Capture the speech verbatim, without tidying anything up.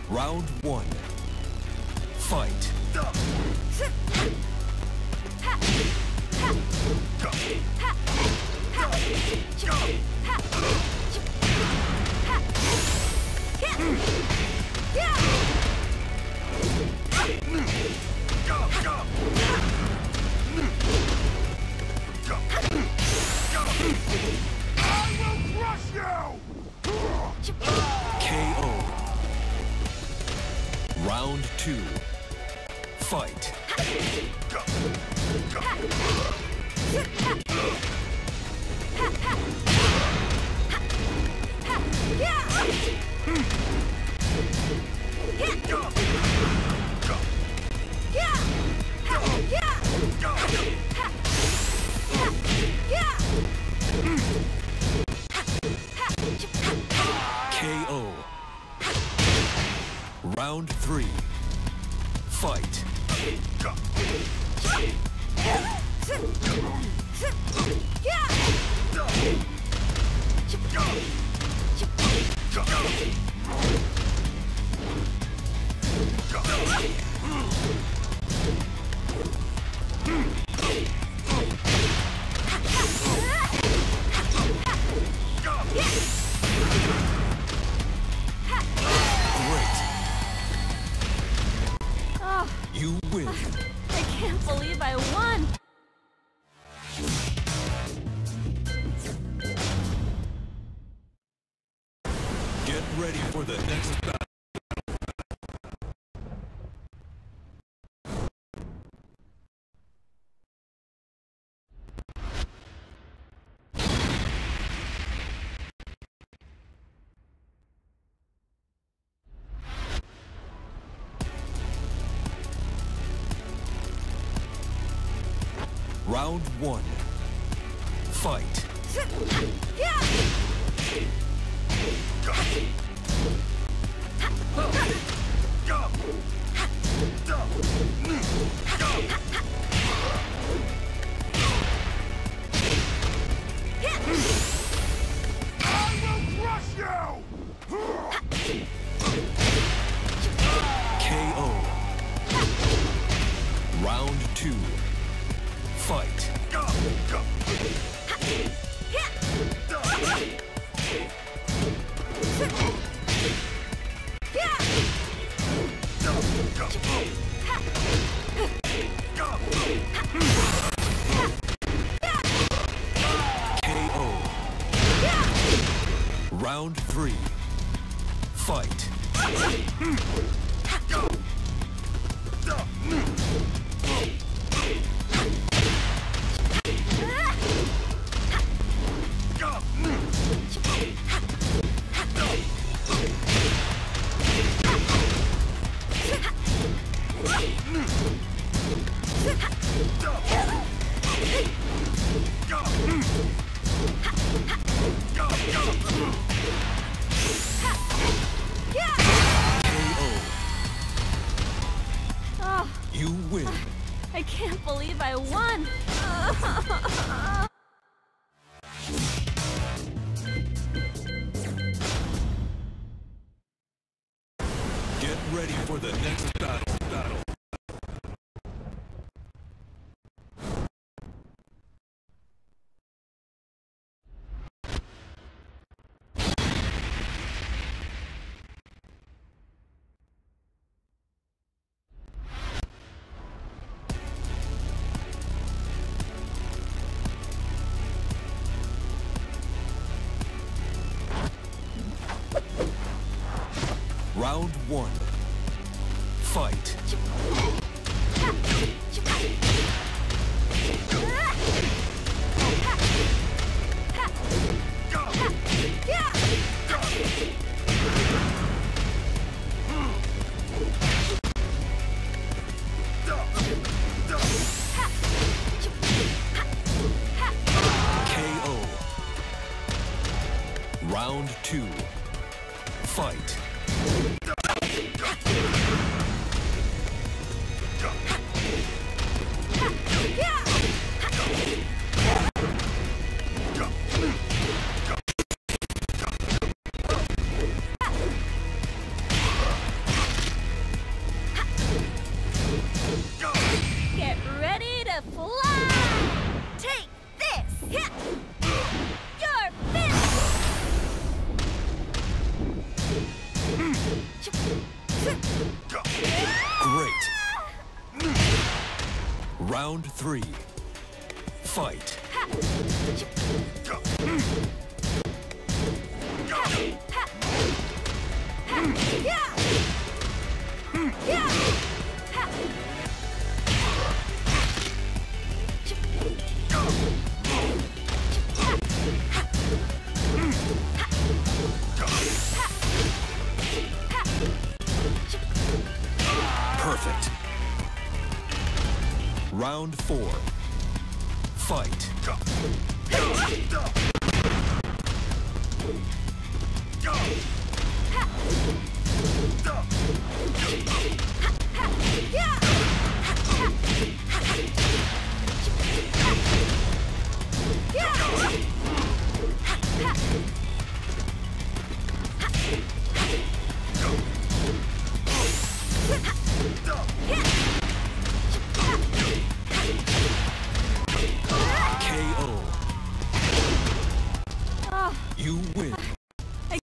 Round one. Fight. I will crush you! K O. Round two. Fight. K O. Round three. Fight. You win. I can't believe I won! Get ready for the next battle. Round one. Fight. I will crush you! K O. Round two. Fight. K O. Round three. Fight. Oh, You win. I can't believe I won! Get ready for the next battle. Battle. Round one. Fight. K O. Round two. Fight. Round three. Fight. Perfect. Round four. Fight. Yeah!